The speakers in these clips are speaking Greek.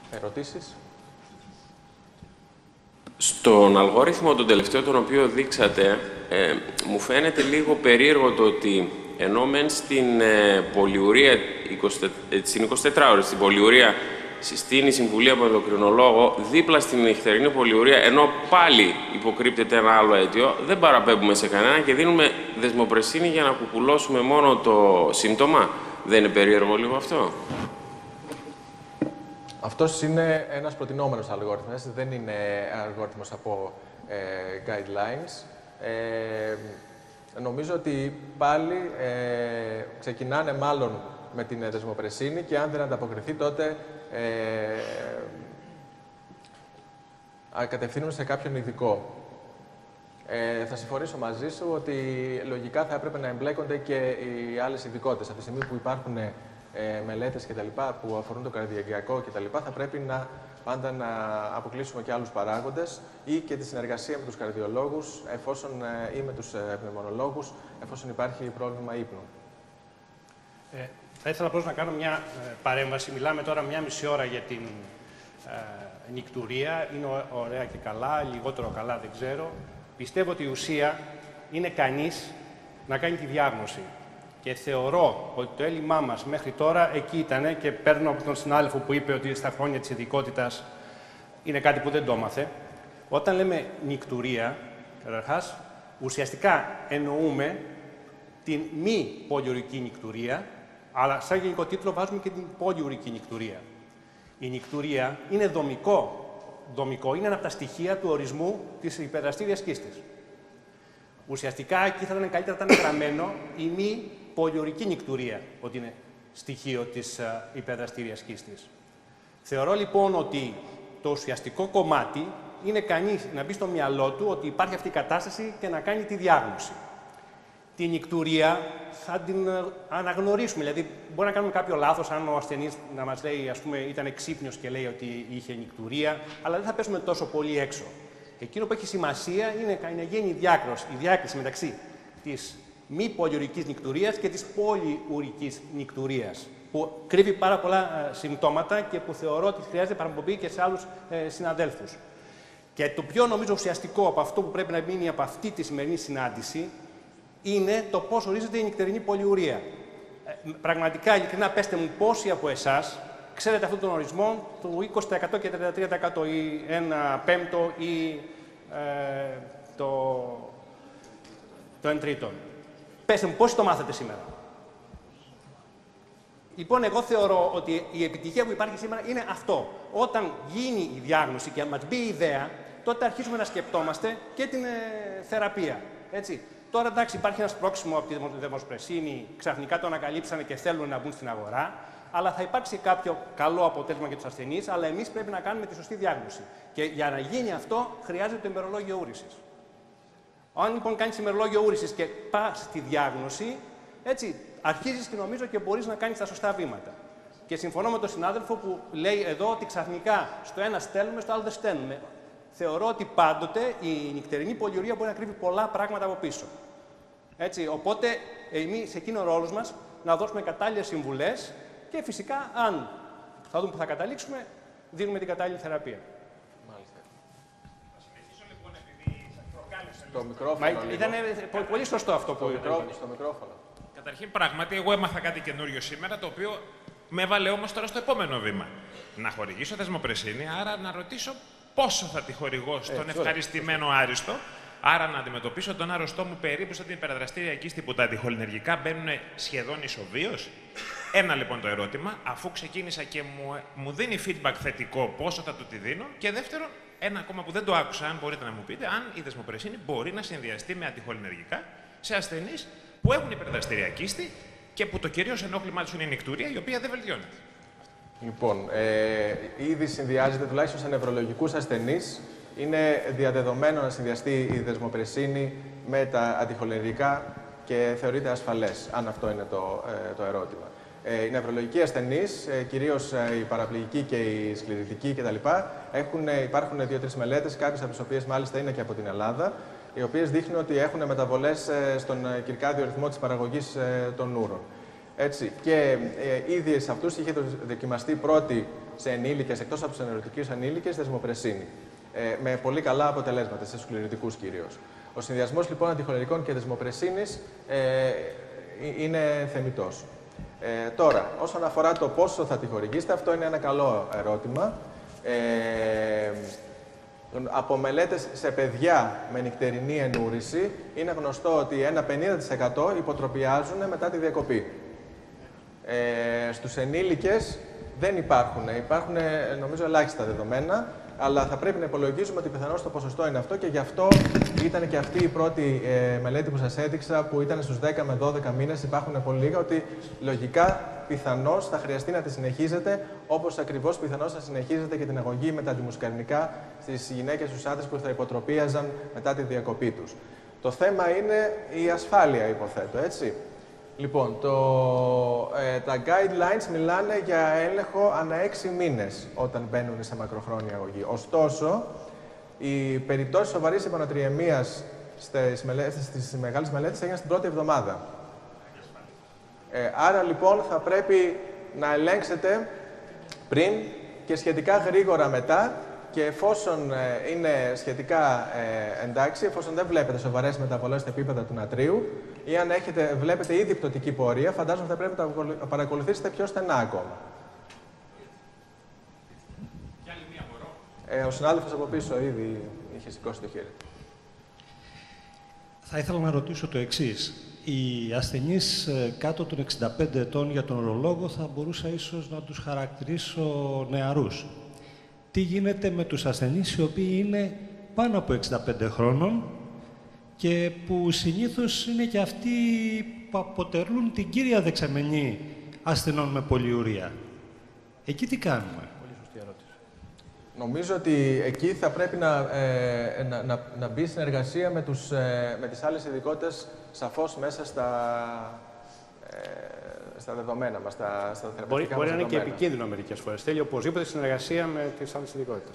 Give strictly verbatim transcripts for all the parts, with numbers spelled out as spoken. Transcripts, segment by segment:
Ερωτήσεις? Στον αλγόριθμο τον τελευταίο τον οποίο δείξατε, ε, μου φαίνεται λίγο περίεργο το ότι ενώ μεν στην ε, πολυουρία, είκοσι, ε, στην εικοσιτετράωρη, στην πολυουρία συστήνει συμβουλή από ενδοκρινολόγο, δίπλα στην νυχτερινή πολυουρία, ενώ πάλι υποκρύπτεται ένα άλλο αίτιο, δεν παραπέμπουμε σε κανένα και δίνουμε δεσμοπρεσίνη για να κουκουλώσουμε μόνο το σύμπτωμα. Δεν είναι περίεργο λίγο αυτό? Αυτός είναι ένας προτινόμενος αλγόριθμος, δεν είναι αλγόριθμος από ε, guidelines. Ε, νομίζω ότι πάλι ε, ξεκινάνε μάλλον με την δεσμοπρεσίνη και αν δεν ανταποκριθεί τότε ε, ε, κατευθύνουν σε κάποιον ειδικό. Ε, θα συμφωνήσω μαζί σου ότι λογικά θα έπρεπε να εμπλέκονται και οι άλλες ειδικότητες. Από τη στιγμή που υπάρχουν ε, μελέτες και τα λοιπά, που αφορούν το καρδιαγγειακό και τα λοιπά, θα πρέπει να πάντα να αποκλείσουμε και άλλους παράγοντες ή και τη συνεργασία με τους καρδιολόγους εφόσον, ε, ή με τους ε, πνευμονολόγους, εφόσον υπάρχει πρόβλημα ύπνου. Ε, θα ήθελα απλώς να κάνω μια ε, παρέμβαση. Μιλάμε τώρα μια μισή ώρα για την ε, νικτουρία. Είναι ωραία και καλά, λιγότερο καλά δεν ξέρω. Πιστεύω ότι η ουσία είναι κανείς να κάνει τη διάγνωση. Και θεωρώ ότι το έλλειμμά μας μέχρι τώρα εκεί ήταν και παίρνω από τον συνάδελφο που είπε ότι στα χρόνια της ειδικότητας είναι κάτι που δεν το έμαθε. Όταν λέμε νικτουρία, καταρχάς, ουσιαστικά εννοούμε την μη πολυουρική νικτουρία, αλλά σαν γενικό τίτλο βάζουμε και την πολυουρική νικτουρία. Η νικτουρία είναι δομικό. Δομικό είναι ένα από τα στοιχεία του ορισμού της υπερδραστήριας κίστης. Ουσιαστικά εκεί θα ήταν καλύτερα να ήταν γραμμένο η μη πολυουρική νικτουρία, ότι είναι στοιχείο της υπερδραστήριας κίστης. Θεωρώ λοιπόν ότι το ουσιαστικό κομμάτι είναι κανείς να μπει στο μυαλό του ότι υπάρχει αυτή η κατάσταση και να κάνει τη διάγνωση. Τη νικτουρία θα την αναγνωρίσουμε. Δηλαδή, μπορεί να κάνουμε κάποιο λάθος, αν ο ασθενής να μας λέει, ας πούμε, ήταν ξύπνιος και λέει ότι είχε νικτουρία, αλλά δεν θα πέσουμε τόσο πολύ έξω. Εκείνο που έχει σημασία είναι να γίνει η διάκριση, η διάκριση μεταξύ της μη πολυουρικής νικτουρίας και της πολυουρικής νικτουρίας, που κρύβει πάρα πολλά ε, συμπτώματα και που θεωρώ ότι χρειάζεται παραπομπή και σε άλλους ε, συναδέλφους. Και το πιο νομίζω ουσιαστικό από αυτό που πρέπει να μείνει από αυτή τη σημερινή συνάντηση είναι το πώς ορίζεται η νυχτερινή πολυουρία. Ε, πραγματικά, ειλικρινά, πέστε μου πόσοι από εσάς ξέρετε αυτόν τον ορισμό του είκοσι τοις εκατό και τριάντα τρία τοις εκατό ή ένα πέμπτο ή ε, το, το εν τρίτον. Πέστε μου πόσοι το μάθατε σήμερα. Λοιπόν, εγώ θεωρώ ότι η επιτυχία που υπάρχει σήμερα είναι αυτό. Όταν γίνει η διάγνωση και μας μπει η ιδέα, τότε αρχίζουμε να σκεπτόμαστε και την ε, θεραπεία. Έτσι. Τώρα, εντάξει, υπάρχει ένα σπρώξιμο από τη δεσμοπρεσίνη, ξαφνικά το ανακαλύψανε και θέλουν να μπουν στην αγορά, αλλά θα υπάρξει κάποιο καλό αποτέλεσμα για τους ασθενείς, αλλά εμείς πρέπει να κάνουμε τη σωστή διάγνωση. Και για να γίνει αυτό, χρειάζεται το ημερολόγιο ούρησης. Αν λοιπόν κάνεις ημερολόγιο ούρησης και πας στη διάγνωση, έτσι, αρχίζεις και νομίζω και μπορείς να κάνεις τα σωστά βήματα. Και συμφωνώ με τον συνάδελφο που λέει εδώ ότι ξαφνικά στο ένα στέλνουμε, στο άλλο δεν στέλνουμε. Θεωρώ ότι πάντοτε η νυχτερινή πολυουρία μπορεί να κρύβει πολλά πράγματα από πίσω. Έτσι, οπότε, εμείς σε εκείνο ο ρόλος μας να δώσουμε κατάλληλες συμβουλές και φυσικά, αν θα δούμε που θα καταλήξουμε, δίνουμε την κατάλληλη θεραπεία. Μάλιστα. Θα συνεχίσω λοιπόν, επειδή σας προκάλεσα. Το μικρόφωνο. Ήταν πολύ σωστό αυτό που είπατε. Στο μικρόφωνο. Καταρχήν, πράγματι, εγώ έμαθα κάτι καινούριο σήμερα, το οποίο με έβαλε όμως τώρα στο επόμενο βήμα. Να χορηγήσω δεσμοπρεσίνη, άρα να ρωτήσω πόσο θα τη χορηγώ στον Έτσι, ευχαριστημένο ωραία. Άριστο. Άρα να αντιμετωπίσω τον άρρωστό μου περίπου σαν την υπεραδραστήρια κίστη που τα αντιχολυνεργικά μπαίνουν σχεδόν ισοβίως. Ένα λοιπόν το ερώτημα, αφού ξεκίνησα και μου, μου δίνει feedback θετικό πόσο θα του τη δίνω. Και δεύτερον, ένα ακόμα που δεν το άκουσα, αν μπορείτε να μου πείτε, αν η δεσμοπρεσίνη μπορεί να συνδυαστεί με αντιχολυνεργικά σε ασθενείς που έχουν υπεραδραστήρια κίστη και που το κυρίως ενόχλημά τους είναι η νικτουρία, η οποία δεν βελτιώνεται. Λοιπόν, ε, ήδη συνδυάζεται τουλάχιστον σε νευρολογικούς ασθενείς. Είναι διαδεδομένο να συνδυαστεί η δεσμοπρεσίνη με τα αντιχολυνεργικά και θεωρείται ασφαλές, αν αυτό είναι το, ε, το ερώτημα. Ε, οι νευρολογικοί ασθενείς, ε, κυρίως ε, οι παραπληγικοί και οι σκληρητικοί κτλ., έχουν, ε, υπάρχουν δύο-τρεις μελέτες, κάποιες από τις οποίες μάλιστα είναι και από την Ελλάδα, οι οποίες δείχνουν ότι έχουν μεταβολές ε, στον κυρκάδιο ρυθμό της παραγωγής ε, των ούρων. Έτσι. Και ε, ήδη σε αυτούς είχε δοκιμαστεί πρώτη σε ενήλικες, εκτός από τους ενεργητικούς ενήλικες, δεσμοπρεσίνη. Ε, με πολύ καλά αποτελέσματα, σε σκληρητικούς κυρίως. Ο συνδυασμός λοιπόν αντιχολερικών και δεσμοπρεσίνης ε, είναι θεμιτός. Ε, τώρα, όσον αφορά το πόσο θα τη χορηγήσετε, αυτό είναι ένα καλό ερώτημα. Ε, από μελέτες σε παιδιά με νυχτερινή ενούρηση, είναι γνωστό ότι ένα πενήντα τοις εκατό υποτροπιάζουν μετά τη διακοπή. Ε, στους ενήλικες δεν υπάρχουν, υπάρχουν νομίζω ελάχιστα δεδομένα, αλλά θα πρέπει να υπολογίζουμε ότι πιθανώς το ποσοστό είναι αυτό και γι' αυτό ήταν και αυτή η πρώτη ε, μελέτη που σας έδειξα, που ήταν στους δέκα με δώδεκα μήνες, υπάρχουν πολύ λίγα, ότι λογικά πιθανώς θα χρειαστεί να τη συνεχίζετε, όπως ακριβώς πιθανώς θα συνεχίζετε και την αγωγή με τα αντιμουσκαρινικά στις γυναίκες, στους άντρες που θα υποτροπίαζαν μετά τη διακοπή τους. Το θέμα είναι η ασφάλεια, υποθέτω, έτσι. Λοιπόν, το, ε, τα guidelines μιλάνε για έλεγχο ανά έξι μήνες όταν μπαίνουν σε μακροχρόνια αγωγή. Ωστόσο, οι περιπτώσεις σοβαρής υπανοτριεμίας στις, μελέτες, στις μεγάλες μελέτες έγιναν στην πρώτη εβδομάδα. Ε, άρα, λοιπόν, θα πρέπει να ελέγξετε πριν και σχετικά γρήγορα μετά, και εφόσον ε, είναι σχετικά ε, εντάξει, εφόσον δεν βλέπετε σοβαρές μεταβολές στα επίπεδα του νατρίου ή αν έχετε, βλέπετε ήδη πτωτική πορεία, φαντάζομαι θα πρέπει να τα παρακολουθήσετε πιο στενά ακόμα. Κι άλλη μία μπορώ. Ε, ο συνάδελφος από πίσω ήδη είχε σηκώσει το χέρι. Θα ήθελα να ρωτήσω το εξής. Οι ασθενείς κάτω των εξήντα πέντε ετών για τον ορολόγο θα μπορούσα ίσως να τους χαρακτηρίσω νεαρούς. Τι γίνεται με τους ασθενείς οι οποίοι είναι πάνω από εξήντα πέντε χρόνων και που συνήθως είναι και αυτοί που αποτελούν την κύρια δεξαμενή ασθενών με πολυουρία. Εκεί τι κάνουμε? Πολύ σωστή ερώτηση. Νομίζω ότι εκεί θα πρέπει να, ε, να, να, να μπει συνεργασία με, τους, ε, με τις άλλες ειδικότητες, σαφώς μέσα στα, ε, στα δεδομένα μας, στα, στα θεραπευτικά Μπορεί, μας μπορεί να είναι δεδομένα. και επικίνδυνο μερικές φορές. Θέλει οπωσδήποτε συνεργασία με τις άλλες ειδικότητες.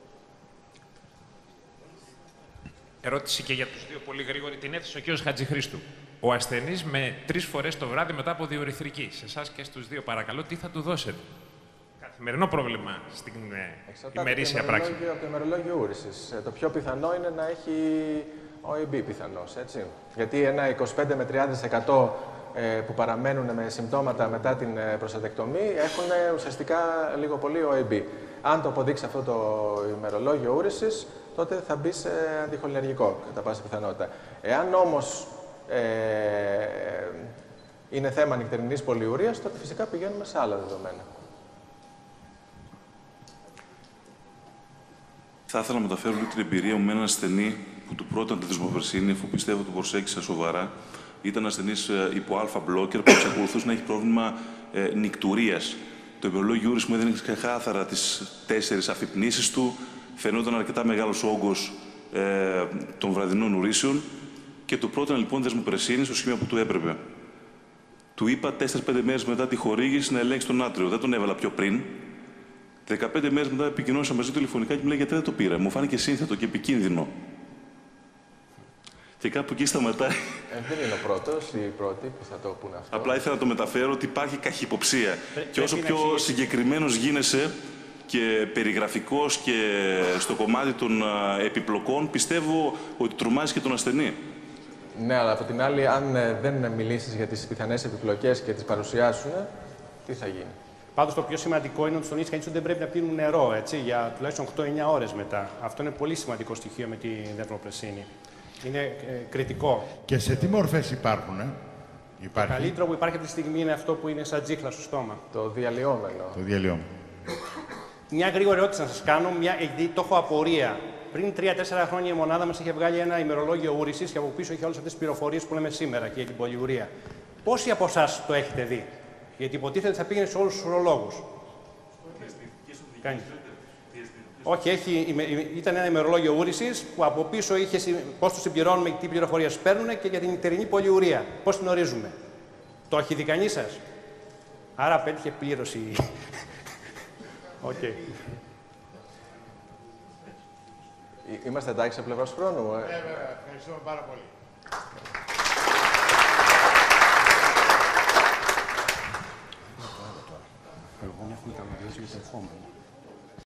Ερώτηση και για τους δύο πολύ γρήγορη. Την έθεσε ο κ. Χατζηχρήστου. Ο ασθενής με τρεις φορές το βράδυ μετά από διουρηθρική. Σε εσάς και στους δύο, παρακαλώ, τι θα του δώσετε? Καθημερινό πρόβλημα στην ε, ημερήσια πράξη. Από το ημερολόγιο ούρησης. Το πιο πιθανό είναι να έχει ο ι μπι πιθανώς, έτσι. Γιατί ένα είκοσι πέντε με τριάντα τοις εκατό ε, που παραμένουν με συμπτώματα μετά την ε, προστατεκτομή έχουν ε, ουσιαστικά λίγο πολύ ο ι μπι. Αν το αποδείξει αυτό το ημερολόγιο ούρησης, τότε θα μπει σε αντιχολινεργικό, κατά πάσα πιθανότητα. Εάν όμως ε, είναι θέμα νυχτερινής πολυουρίας, τότε φυσικά πηγαίνουμε σε άλλα δεδομένα. Θα ήθελα να μεταφέρω λίγο την εμπειρία μου με έναν ασθενή που του πρώτα τη δεσμοπρεσίνη, αφού πιστεύω ότι προσέξησα σοβαρά. Ήταν ασθενής υπό αλφα μπλόκερ που εξακολουθούσε να έχει πρόβλημα ε, νικτουρίας. Το ημερολόγιο ούρης μου έδινε ξεκάθαρα τις τέσσερις αφυπνήσεις του. Φαινόταν αρκετά μεγάλος όγκος ε, των βραδινών ουρήσεων και του πρότεινα λοιπόν δεσμοπρεσίνη στο σημείο που του έπρεπε. Του είπα τέσσερις πέντε μέρες μετά τη χορήγηση να ελέγξει τον άτριο. Δεν τον έβαλα πιο πριν. δεκαπέντε μέρες μετά επικοινώνησα μαζί του τηλεφωνικά και μου λέει γιατί δεν το πήρα. Μου φάνηκε σύνθετο και επικίνδυνο. Και κάπου εκεί σταματάει. Ε, δεν είναι ο πρώτος ή η πρώτη που θα το πούνε αυτό. Απλά ήθελα να το μεταφέρω ότι υπάρχει καχυποψία. Και όσο πιο συγκεκριμένος γίνεσαι και περιγραφικός και στο κομμάτι των επιπλοκών, πιστεύω ότι τρομάζει και τον ασθενή. Ναι, αλλά από την άλλη, αν δεν μιλήσεις για τις πιθανές επιπλοκές και τις παρουσιάσουν, τι θα γίνει? Πάντως το πιο σημαντικό είναι ότι στον ίσχυ ότι δεν πρέπει να πίνουν νερό, έτσι, για τουλάχιστον οκτώ με εννιά ώρες μετά. Αυτό είναι πολύ σημαντικό στοιχείο με τη δεσμοπρεσίνη. Είναι ε, κριτικό. Και σε τι μορφές υπάρχουν, ε? Υπάρχει. Το καλύτερο που υπάρχει αυτή τη στιγμή είναι αυτό που είναι σαν τζίχλα στο στόμα. Το διαλυόμενο. Το διαλυόμενο. Μια γρήγορη ερώτηση να σας κάνω, μια, γιατί το έχω απορία. Πριν τρία τέσσερα χρόνια η μονάδα μας είχε βγάλει ένα ημερολόγιο ούρησης και από πίσω είχε όλες αυτές τις πληροφορίες που λέμε σήμερα και για την πολυουρία. Πόσοι από εσάς το έχετε δει? Γιατί υποτίθεται ότι θα πήγαινε σε όλους τους ουρολόγους. Κάνει. Όχι, έχει, ήταν ένα ημερολόγιο ούρησης που από πίσω είχε πώς το συμπληρώνουμε και τι πληροφορίες παίρνουν και για την νυχτερινή πολυουρία. Πώς την ορίζουμε? Το έχει δει κανείς σας? Άρα πέτυχε πλήρως η... Okay. Είμαστε εντάξει σε πλευράς χρόνου. Ε. Ναι, βέβαια. Ευχαριστούμε πάρα πολύ. προηγούμενο έχουν τα για το επόμενο.